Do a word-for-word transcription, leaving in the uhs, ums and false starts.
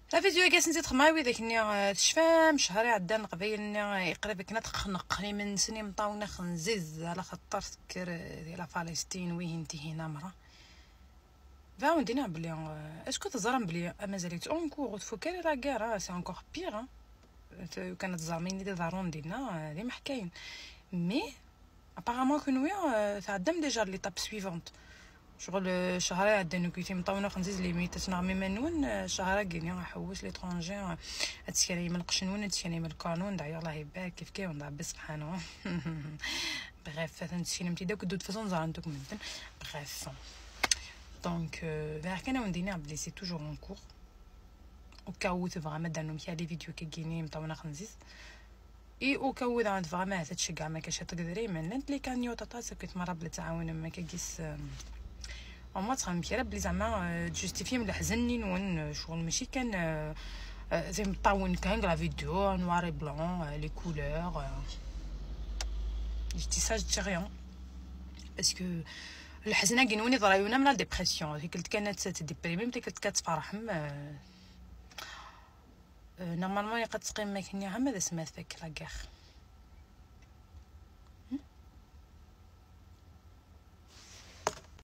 لا فيديو كاس نزيد خماوي داك ني تشفام شهري عدان قبيل ني يقرب كنا تخنقني من سني مطاونه خنزيز على خاطر تذكر ديال فلسطين وين انت هنا مرة فاون دينا بلي اسكو تزرم بلي مازالت اونكور تفكري لا غير سي انكور بيغ كانت زارميني دي دارون دينا لي محكاين مي ابارامون كنويا تعدم ديجا ليطاب سويفونت شغل شهري عندنا كيتي مطونه خنزيز ليميت نعمي منون شهرا كيني نحوس ليترونجي هادشي من قشنون هادشي من القانون داير الله يبارك كيف كيف ونضرب سبحانه بغيف هادشي نمتي داك دو فاصون زعندك منتن بغيف دونك فيغ كان وندينا بلي سي توجور اون كور او كاو فريمون دانو ميا لي فيديو كيجيني مطونه خنزيز اي او كاو عند فريمون هادشي كاع ما كاش تقدري من انت لي كان يوطا تاس كنت مره بلا تعاون ما كيس وما تخمم كيرا بلي زعما جوستيفي من الحزن نون شغل ماشي كان زي مطاون كان لا فيديو نوار بلون لي كولور جيتي سا جيتي ريان باسكو الحزنه كينوني ضرايونا من لا ديبرسيون قلت كانت تديبريمي ملي كنت كتفرحم نورمالمون قد تقيم ما كاين عام هذا سمات فيك لا غير